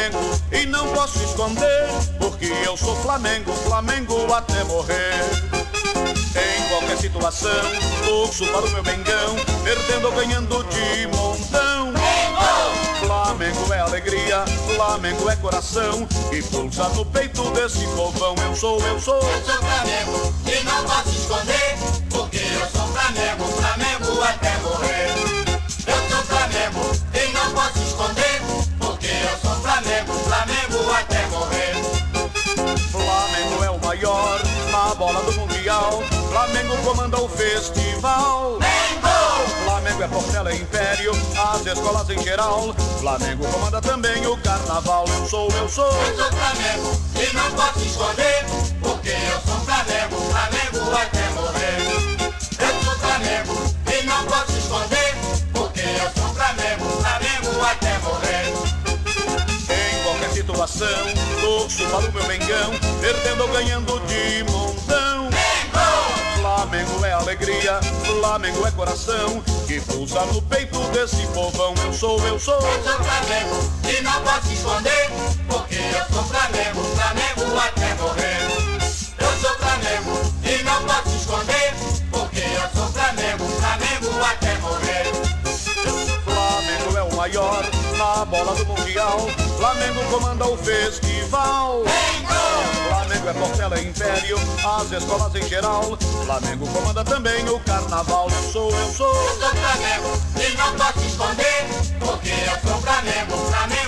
Flamengo e não posso esconder, porque eu sou Flamengo, Flamengo até morrer. Em qualquer situação, torço para o meu Mengão, perdendo ou ganhando de montão. Flamengo é alegria, Flamengo é coração, e pulsa no peito desse povão. Eu sou Flamengo e não posso esconder, porque eu sou Flamengo, Flamengo até morrer. Eu sou Flamengo e não posso esconder, porque eu sou Flamengo, Flamengo até morrer. Flamengo é o maior na bola do Mundial, Flamengo comanda o festival. Flamengo é Portela, é Império, as escolas em geral, Flamengo comanda também o carnaval. Eu sou Flamengo e não posso esconder, porque eu sou Flamengo, Flamengo até morrer. Eu sou Flamengo e não posso esconder, porque eu sou Flamengo, Flamengo até morrer. Em qualquer situação, torço para o meu Mengão, perdendo ou ganhando de montão. Flamengo é alegria, Flamengo é coração, que pulsa no peito desse povão. Eu sou Flamengo e não posso esconder, porque eu sou Flamengo, Flamengo até morrer. Eu sou Flamengo e não posso esconder, porque eu sou Flamengo, Flamengo até morrer. Flamengo é o maior na bola do Mundial, Flamengo comanda o festival. Flamengo é Portela, é Império, as escolas em geral, Flamengo comanda também o carnaval. Eu sou Flamengo e não posso esconder, porque eu sou Flamengo, Flamengo